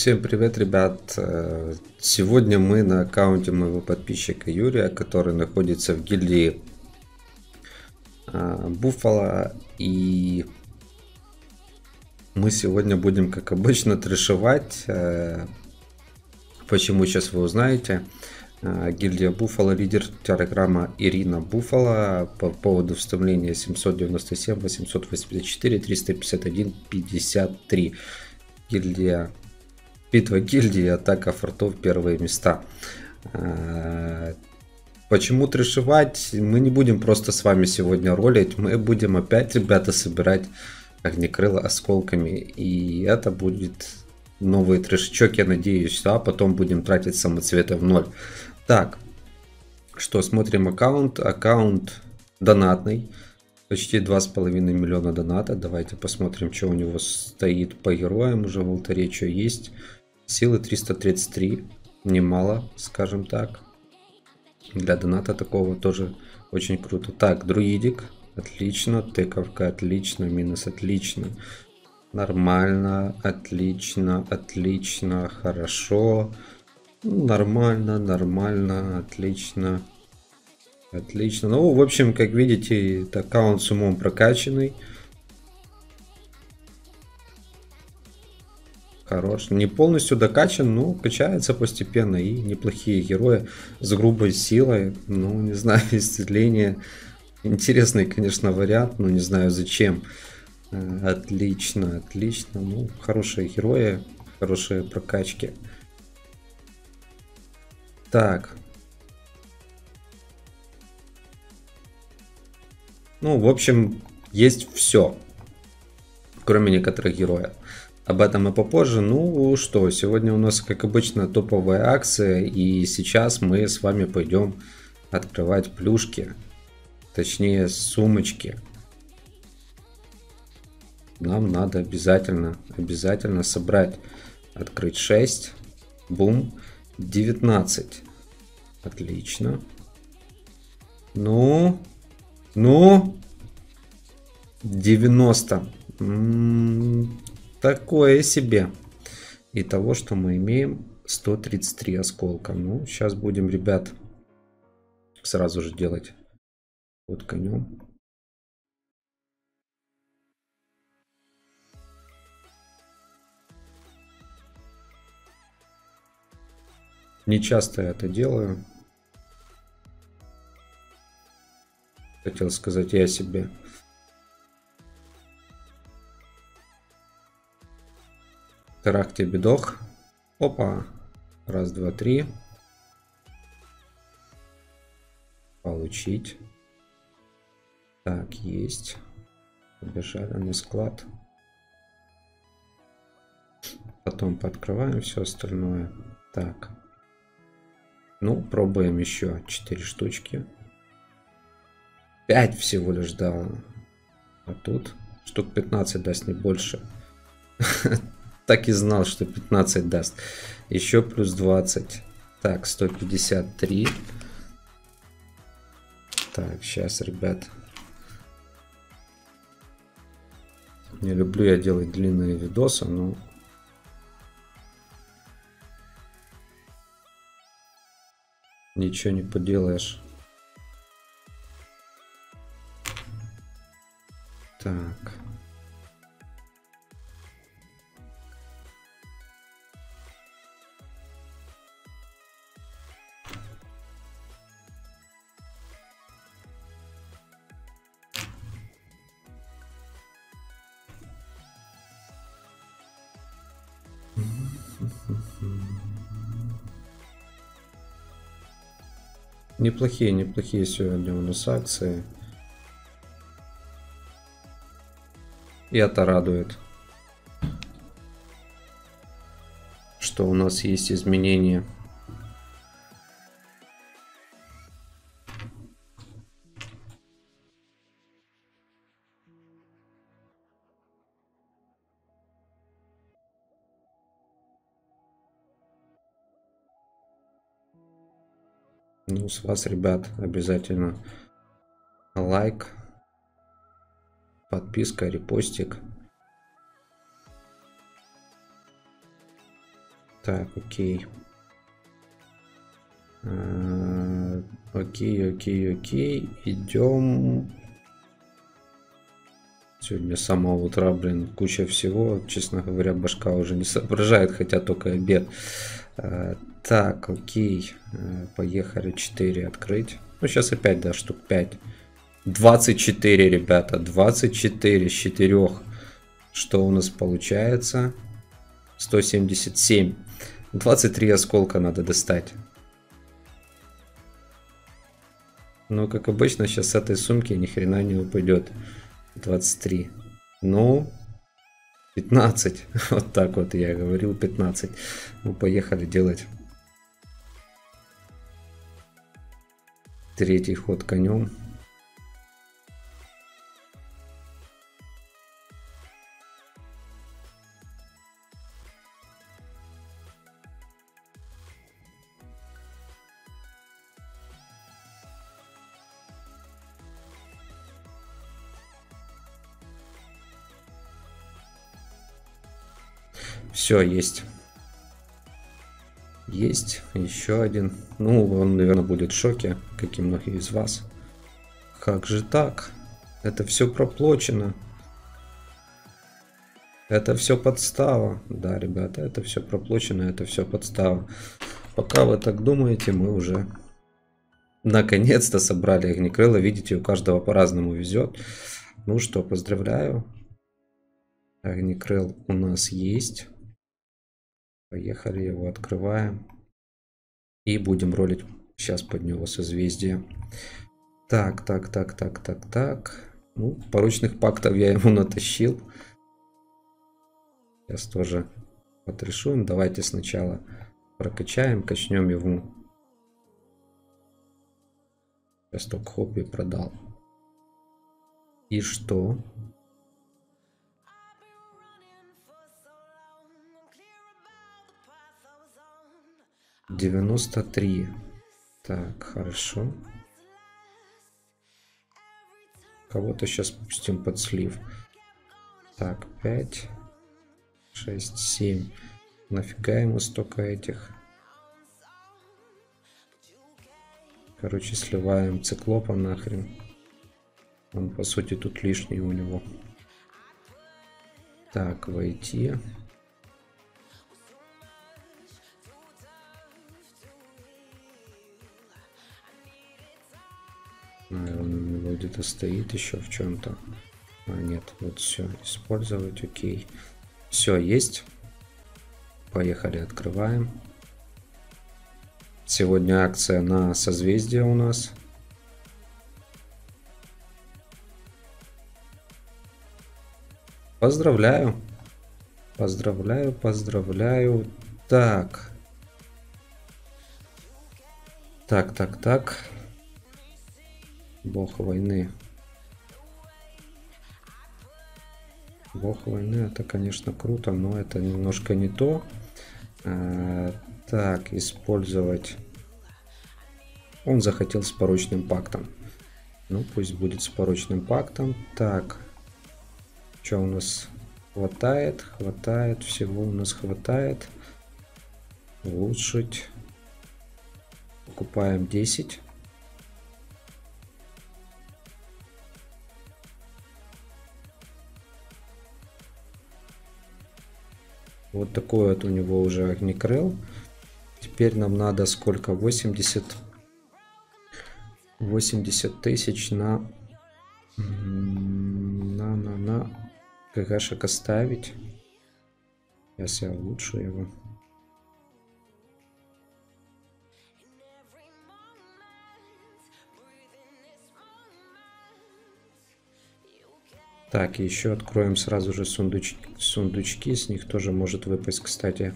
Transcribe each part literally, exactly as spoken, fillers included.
Всем привет, ребят! Сегодня мы на аккаунте моего подписчика Юрия, который находится в гильдии Буффало, и мы сегодня будем, как обычно, трэшевать. Почему, сейчас вы узнаете. Гильдия Буффало, лидер телеграмма Ирина Буффало по поводу вставления семьсот девяносто семь, восемьсот восемьдесят четыре, триста пятьдесят один, пятьдесят три. Гильдия Битва гильдии, атака фортов, первые места. Почему трэшевать? Мы не будем просто с вами сегодня ролить. Мы будем опять, ребята, собирать огнекрыло осколками. И это будет новый трэшечок, я надеюсь. А потом будем тратить самоцветы в ноль. Так, что, смотрим аккаунт. Аккаунт донатный. Почти два с половиной миллиона доната. Давайте посмотрим, что у него стоит по героям. Уже в алтаре что есть. Силы триста тридцать три. Немало, скажем так. Для доната такого тоже очень круто. Так, друидик. Отлично. Тыковка. Отлично. Минус. Отлично. Нормально. Отлично. Отлично. Хорошо. Нормально. Нормально. Отлично. Отлично. Ну, в общем, как видите, это аккаунт с умом прокачанный. Хорош. Не полностью докачан, но качается постепенно. И неплохие герои с грубой силой. Ну, не знаю, исцеление. Интересный, конечно, вариант, но не знаю зачем. Отлично, отлично. Ну, хорошие герои, хорошие прокачки. Так. Ну, в общем, есть все. Кроме некоторых героев. Об этом и попозже. Ну что, сегодня у нас, как обычно, топовая акция. И сейчас мы с вами пойдем открывать плюшки. Точнее, сумочки. Нам надо обязательно, обязательно собрать. Открыть шесть. Бум. девятнадцать. Отлично. Ну. Ну. девяносто. М-м-м. Такое себе. И того, что мы имеем сто тридцать три осколка. Ну, сейчас будем, ребят, сразу же делать вот конем. Не часто я это делаю. Хотел сказать я себе. Тарах тебе бедох. Опа. Раз, два, три. Получить. Так, есть. Побежали на склад. Потом пооткрываем все остальное. Так. Ну, пробуем еще четыре штучки. пять всего лишь дал. А тут штук пятнадцать даст, не больше. Так и знал, что пятнадцать даст. Еще плюс двадцать. Так, сто пятьдесят три. Так, сейчас, ребят. Не люблю я делать длинные видосы, но... Ничего не поделаешь. Так. Неплохие, неплохие сегодня у нас акции. И это радует, что у нас есть изменения. Ну, с вас, ребят, обязательно лайк, подписка, репостик. Так, окей. А, окей, окей, окей. Идем. Сегодня с самого утра, блин, куча всего. Честно говоря, башка уже не соображает, хотя только обед. А, так, окей. А, поехали. четыре открыть. Ну, сейчас опять, да, штук пять. двадцать четыре, ребята. двадцать четыре с четырёх. Что у нас получается? сто семьдесят семь. двадцать три осколка надо достать. Но, как обычно, сейчас с этой сумки ни хрена не упадет. двадцать три. Ну, пятнадцать. Вот так вот я говорил, пятнадцать. Ну, поехали делать третий ход конем. Все, есть. Есть. Еще один. Ну, он, наверное, будет в шоке, как и многие из вас. Как же так? Это все проплачено. Это все подстава. Да, ребята, это все проплачено, это все подстава. Пока вы так думаете, мы уже наконец-то собрали огнекрыло. Видите, у каждого по-разному везет. Ну что, поздравляю. Огнекрыл у нас есть. Поехали, его открываем. И будем ролить сейчас под него созвездие. Так, так, так, так, так, так. Ну, порочных пактов я ему натащил. Сейчас тоже отрешуем. Давайте сначала прокачаем, качнем ему. Сейчас только хобби продал. И что? девяносто три. Так, хорошо. Кого-то сейчас пустим под слив. Так, пять, шесть, семь. Нафига ему столько этих? Короче, сливаем циклопа нахрен. Он, по сути, тут лишний у него. Так, войти. Он где-то стоит еще в чем-то. А, нет, вот все. Использовать, окей. Все, есть. Поехали, открываем. Сегодня акция на созвездие у нас. Поздравляю. Поздравляю, поздравляю. Так. Так, так, так. Бог войны. Бог войны, это, конечно, круто, но это немножко не то. А, так, использовать. Он захотел с порочным пактом. Ну, пусть будет с порочным пактом. Так. Что у нас хватает? Хватает. Всего у нас хватает. Улучшить. Покупаем десять. Вот такой вот у него уже огнекрыл. Теперь нам надо сколько? восемьдесят. восемьдесят тысяч на... На, на, на... ГГшек оставить. Сейчас я улучшу его. Так, и еще откроем сразу же сундуч... сундучки. С них тоже может выпасть, кстати,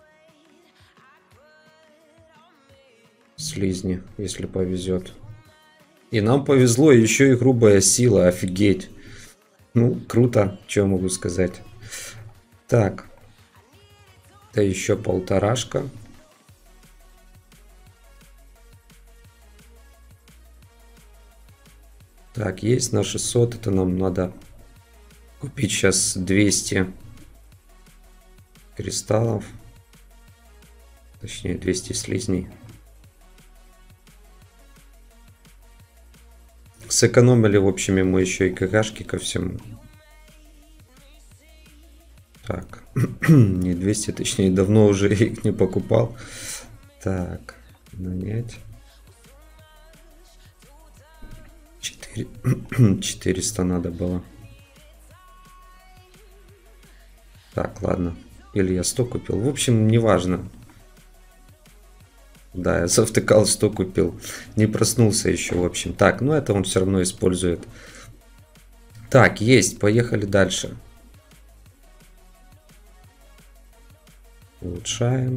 слизни, если повезет. И нам повезло, еще и грубая сила, офигеть. Ну, круто, что могу сказать. Так. Да еще полторашка. Так, есть на шестьсот, это нам надо купить сейчас двести кристаллов. Точнее, двести слизней. Сэкономили, в общем, ему еще и КГшки ко всему. Так, не двести, точнее, давно уже их не покупал. Так, нанять. четыре, четыреста надо было. Так, ладно. Или я сто купил. В общем, неважно. Да, я завтыкал, сто купил. Не проснулся еще, в общем. Так, ну это он все равно использует. Так, есть. Поехали дальше. Улучшаем.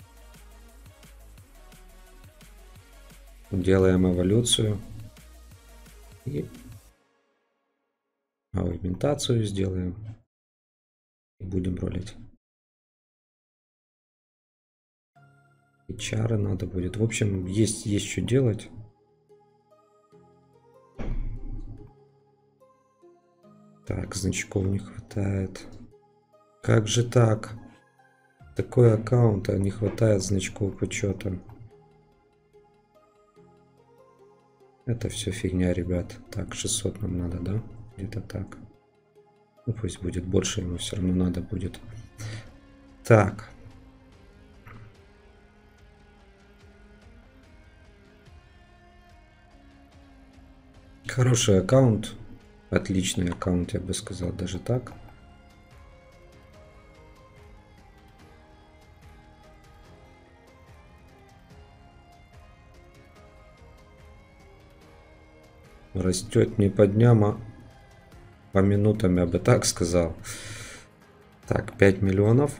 Делаем эволюцию. И аугментацию сделаем. И будем ролить. И чары надо будет. В общем, есть, есть что делать. Так, значков не хватает. Как же так? Такой аккаунт, а не хватает значков почета. Это все фигня, ребят. Так, шестьсот нам надо, да? Где-то так. Ну, пусть будет больше, ему все равно надо будет. Так. Хороший аккаунт. Отличный аккаунт, я бы сказал, даже так. Растет не по дням, а по минутам, я бы так сказал. Так, пять миллионов.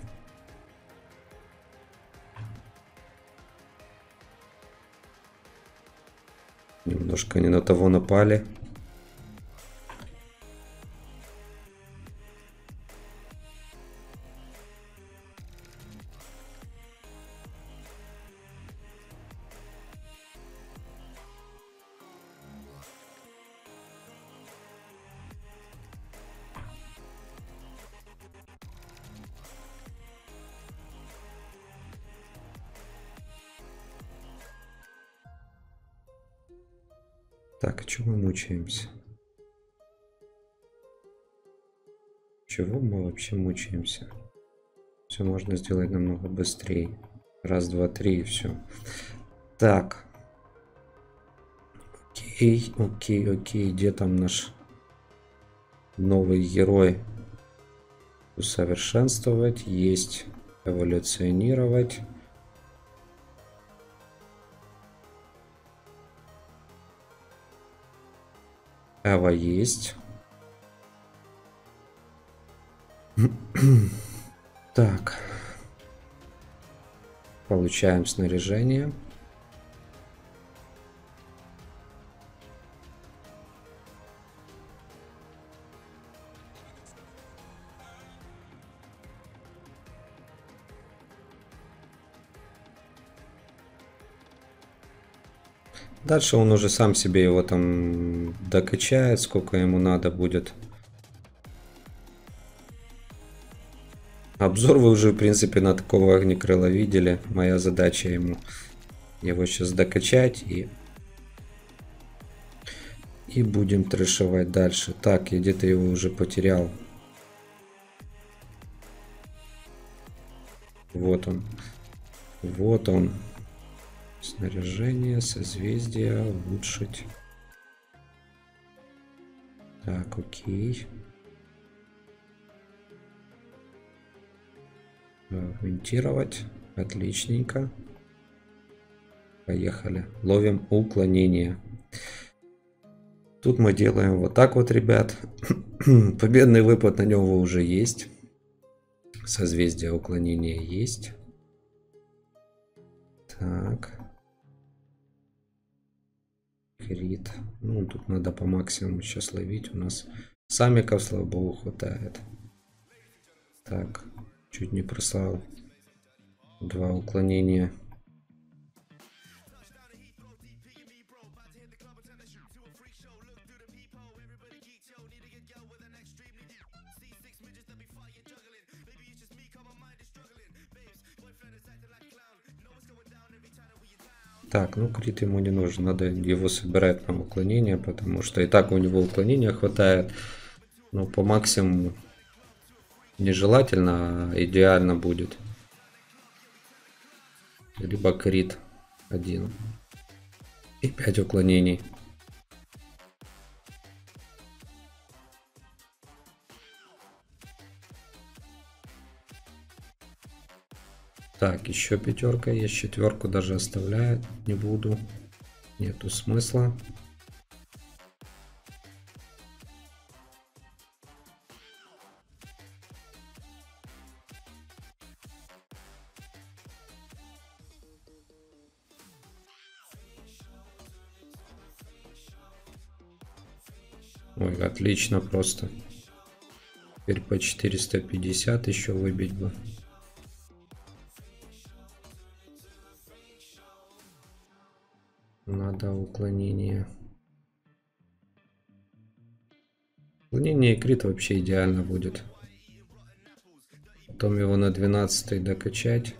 Немножко не на того напали. Так, а чего мы мучаемся? Чего мы вообще мучаемся? Все можно сделать намного быстрее. Раз, два, три и все. Так. Окей, окей, окей. Где там наш новый герой? Усовершенствовать. Есть. Эволюционировать. Эва есть. Так. Получаем снаряжение. Дальше он уже сам себе его там докачает, сколько ему надо будет. Обзор вы уже, в принципе, на такого огнекрыла видели. Моя задача ему его сейчас докачать и... И будем трэшевать дальше. Так, я где-то его уже потерял. Вот он. Вот он. Снаряжение, созвездие, улучшить. Так, окей. Агментировать. Отличненько. Поехали. Ловим уклонение. Тут мы делаем вот так вот, ребят. Победный выпад на него уже есть. Созвездие уклонения есть. Так. Крит. Ну, тут надо по максимуму сейчас ловить. У нас самиков, слава богу, хватает. Так. Чуть не прослал. Два уклонения. Так, ну крит ему не нужен, надо его собирать на уклонение, потому что и так у него уклонения хватает. Но по максимуму нежелательно, а идеально будет. Либо крит один. И пять уклонений. Так, еще пятерка есть, четверку даже оставлять не буду. Нету смысла. Ой, отлично просто. Теперь по четыреста пятьдесят еще выбить бы. Надо уклонение. Уклонение и крит вообще идеально будет. Потом его на двенадцатый докачать.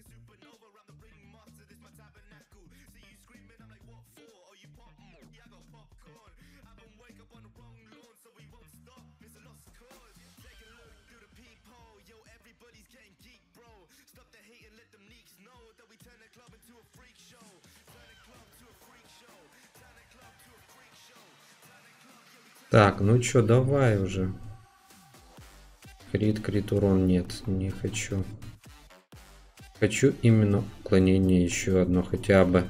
Так, ну чё, давай уже. Крит, крит, урон нет, не хочу. Хочу именно уклонение еще одно хотя бы.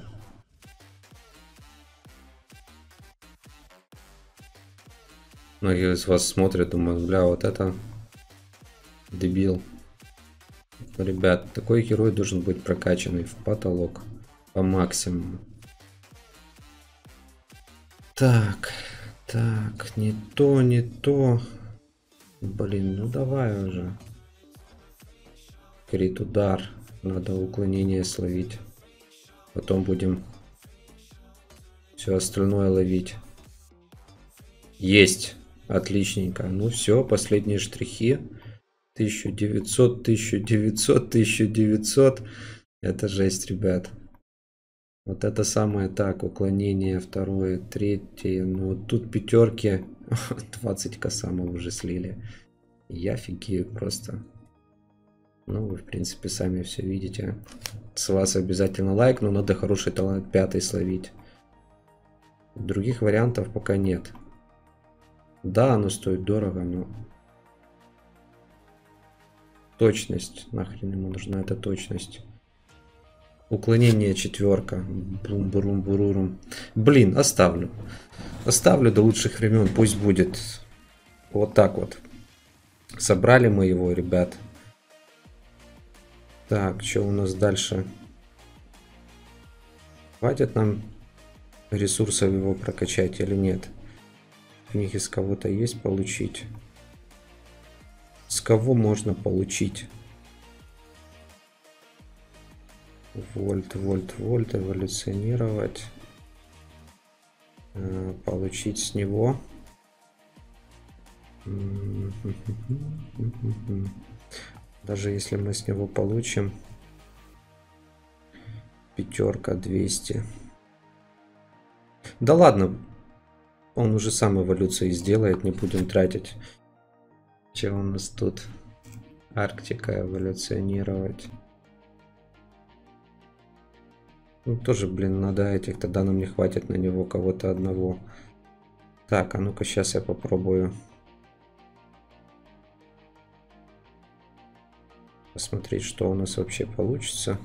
Многие из вас смотрят, думают, бля, вот это дебил. Ребят, такой герой должен быть прокачанный в потолок по максимуму. Так, так, не то, не то. Блин, ну давай уже. Крит удар. Надо уклонение словить. Потом будем все остальное ловить. Есть. Отличненько. Ну все, последние штрихи. тысяча девятьсот, тысяча девятьсот, тысяча девятьсот. Это жесть, ребят. Вот это самое так. Уклонение второе, третье. Ну вот тут пятерки. двадцать косамов уже слили. Я офигею просто. Ну, вы, в принципе, сами все видите. С вас обязательно лайк, но надо хороший талант пятый словить. Других вариантов пока нет. Да, оно стоит дорого, но... Точность. Нахрен ему нужна эта точность. Уклонение четверка. Брум-бурум-бурурум. Блин, оставлю. Оставлю до лучших времен. Пусть будет вот так вот. Собрали мы его, ребят. Так, что у нас дальше? Хватит нам ресурсов его прокачать или нет? Книги с кого-то есть получить? С кого можно получить? Вольт, вольт, вольт, эволюционировать. Получить с него. Даже если мы с него получим пятерка двести. Да ладно, он уже сам эволюции сделает, не будем тратить. Че у нас тут? Арктика эволюционировать. Ну тоже, блин, надо этих, тогда нам не хватит на него кого-то одного. Так, а ну-ка сейчас я попробую. Посмотреть, что у нас вообще получится.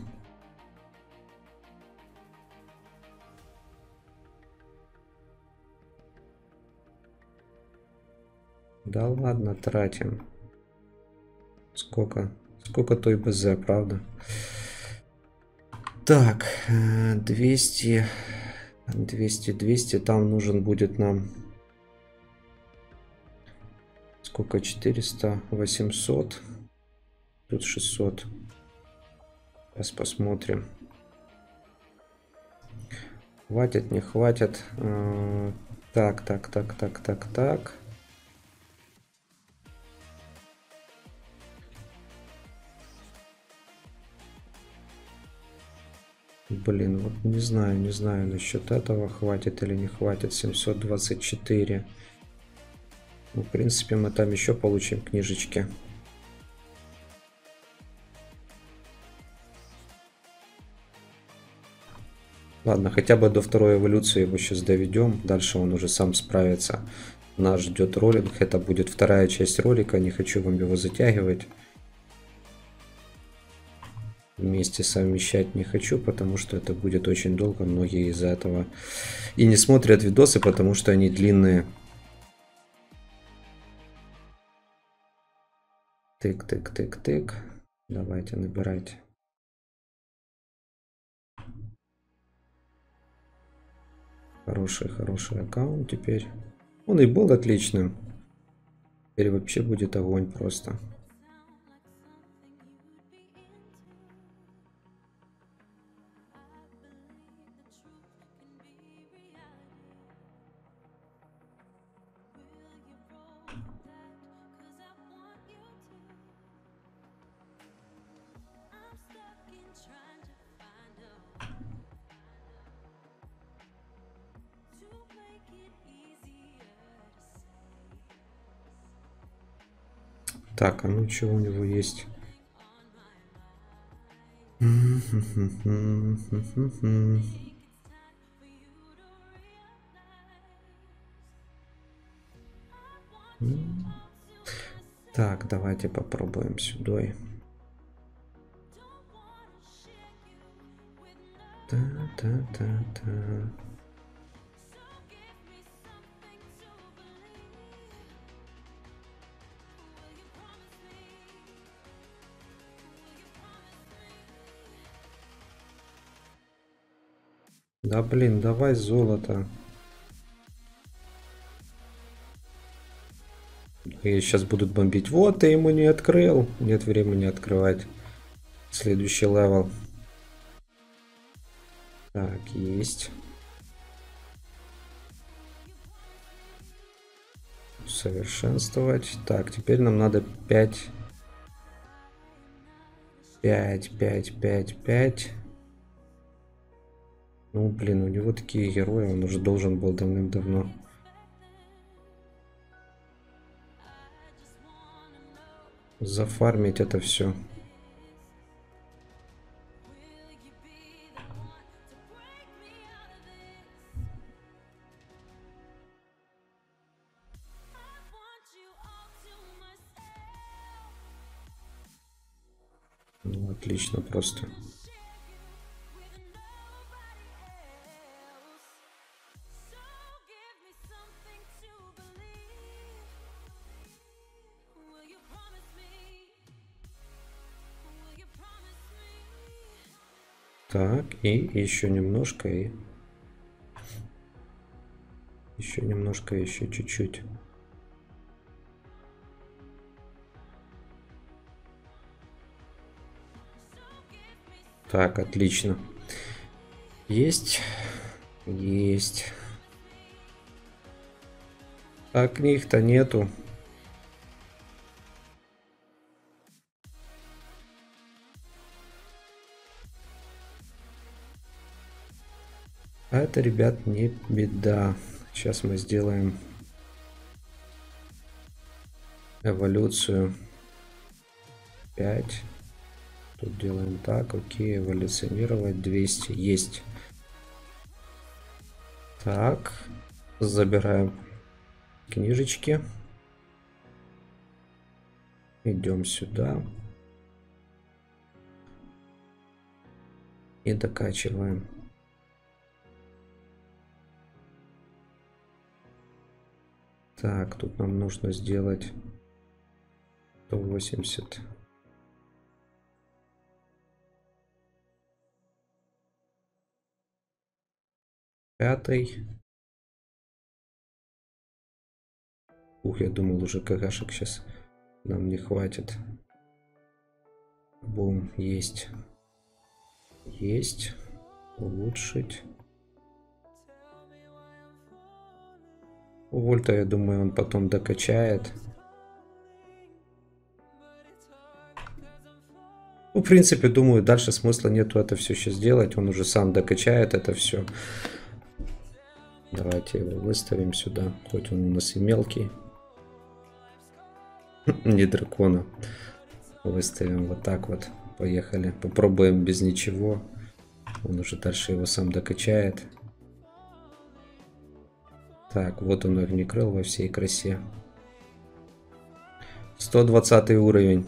Да ладно, тратим. Сколько? Сколько той БЗ, правда? Так, двести, двести, двести. Там нужен будет нам... Сколько? четыреста, восемьсот. Тут шестьсот. Сейчас посмотрим. Хватит, не хватит. Так, так, так, так, так, так. блин, вот не знаю, не знаю насчет этого, хватит или не хватит. семьсот двадцать четыре. Ну, в принципе, мы там еще получим книжечки. Ладно, хотя бы до второй эволюции его сейчас доведем. Дальше он уже сам справится. Нас ждет ролик. Это будет вторая часть ролика. Не хочу вам его затягивать. Вместе совмещать не хочу, потому что это будет очень долго. Многие из-за этого и не смотрят видосы, потому что они длинные. Тык, тык, тык, тык. Давайте, набирайте. Хороший, хороший аккаунт теперь. Он и был отличным. Теперь вообще будет огонь просто. Так, а ну что у него есть? Так, давайте попробуем сюда. Та-та-та-та. Да блин, давай золото. И сейчас будут бомбить. Вот, ты ему не открыл. Нет времени открывать. Следующий левел. Так, есть. Совершенствовать. Так, теперь нам надо пять. пять, пять, пять, пять. Ну, блин, у него такие герои, он уже должен был давным-давно. Зафармить это все. Ну, отлично просто. Так, и еще немножко, и еще немножко, еще чуть-чуть. Так, отлично. Есть, есть. А книг-то нету. А это, ребят, не беда. Сейчас мы сделаем эволюцию пять. Тут делаем так. Окей, эволюционировать двести. Есть. Так. Забираем книжечки. Идем сюда. И докачиваем. Так, тут нам нужно сделать сто восемьдесят. Пятый. Ух, я думал, уже кагашек сейчас нам не хватит. Бум, есть. Есть. Улучшить. У Вольта, я думаю, он потом докачает. Ну, в принципе, думаю, дальше смысла нету это все сейчас делать. Он уже сам докачает это все. Давайте его выставим сюда. Хоть он у нас и мелкий. Не дракона. Выставим вот так вот. Поехали. Попробуем без ничего. Он уже дальше его сам докачает. Так, вот он огнекрыл во всей красе. сто двадцатый уровень.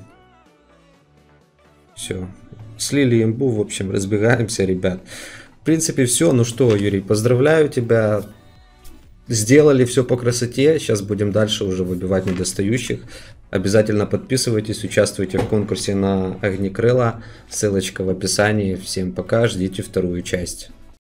Все. Слили имбу, в общем, разбегаемся, ребят. В принципе, все. Ну что, Юрий, поздравляю тебя. Сделали все по красоте. Сейчас будем дальше уже выбивать недостающих. Обязательно подписывайтесь, участвуйте в конкурсе на огнекрыла. Ссылочка в описании. Всем пока, ждите вторую часть.